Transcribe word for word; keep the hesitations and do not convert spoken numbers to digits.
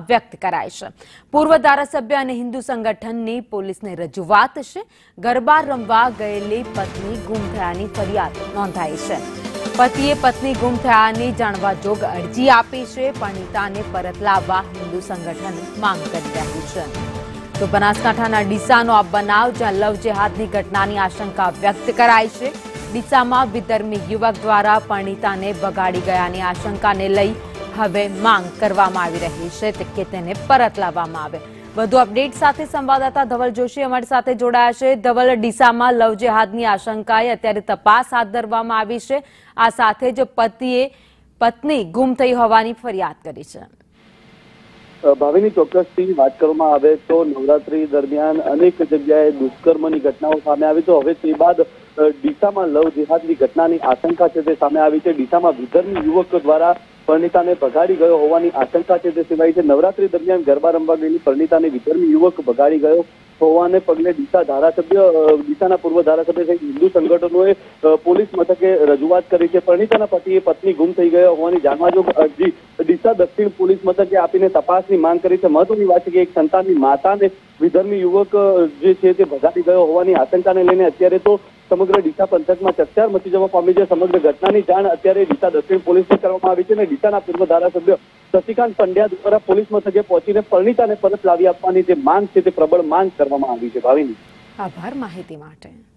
વ્યક્ત કરાય છે। પૂર્વ ધારાસભ્ય અને હિન્દુ સંગઠનની પોલીસને રજૂઆત છે। ગરબા રમવા ગયેલી પત્ની ગુમ થયાની ફરિયાદ નોંધાઈ છે। પતિએ પત્ની ગુમ થયાની જાણવા જોગ અરજી આપી છે। પરિણીતાને પરત લાવવા હિન્દુ સંગઠન માંગ કરી રહ્યું છે। તો બનાસકાંઠાના ડીસાનો આ બનાવ જ્યાં લવ જેહાદની ઘટનાની આશંકા વ્યક્ત કરાઈ છે। ડીસામાં વિધર્મી યુવક દ્વારા પરિણીતાને બગાડી ગયાની આશંકાને લઈ હવે માંગ કરવામાં આવી રહી છે કે તેને પરત લાવવામાં આવે। વધુ અપડેટ સાથે સંવાદદાતા ધવલ જોશી અમારી સાથે જોડાયા છે। ધવલ, ડીસામાં લવ જેહાદની આશંકાએ અત્યારે તપાસ હાથ ધરવામાં આવી છે। આ સાથે જ પતિએ પત્ની ગુમ થઈ હોવાની ફરિયાદ કરી છે। ભાવિની ચોક્કસથી વાત કરવામાં આવે તો નવરાત્રી દરમિયાન અનેક જગ્યાએ દુષ્કર્મની ઘટનાઓ સામે આવી તો હવે તે બાદ ડીસામાં લવ જેહાદની ઘટનાની આશંકા છે તે સામે આવી છે। ડીસામાં વિધર્મી યુવક દ્વારા પરિણીતાને ભગાડી ગયો હોવાની આશંકા છે તે સેવાઈ છે। નવરાત્રી દરમિયાન ગરબા રમવા ગયેલી પરિણીતાને વિધર્મી યુવક ભગાડી ગયો હોવાને પગલે ડીસા ધારાસભ્ય ડીસાના પૂર્વ ધારાસભ્ય સહિત હિન્દુ સંગઠનોએ પોલીસ મથકે રજૂઆત કરી છે। પરિણીતાના પતિએ પત્ની ગુમ થઈ ગયો હોવાની જાણવાજોગ અરજી ડીસા દક્ષિણ પોલીસ મથકે આપીને તપાસની માંગ કરી છે। મહત્વની વાત છે કે એક સંતાનની માતાને વિધર્મી યુવક જે છે તે ભગાડી ગયો હોવાની આશંકાને લઈને અત્યારે તો સમગ્ર ડીસા પંથકમાં ચકચાર મચી જવા પામી છે। સમગ્ર ઘટનાની જાણ અત્યારે ડીસા દક્ષિણ પોલીસને કરવામાં આવી છે અને ડીસાના પૂર્વ ધારાસભ્ય શશિકાંત પંડ્યા દ્વારા પોલીસ મથકે પહોંચીને પરિણીતાને પરત લાવી આપવાની જે માંગ છે તે પ્રબળ માંગ કરવામાં આવી છે। ભાવિની, આભાર માહિતી માટે।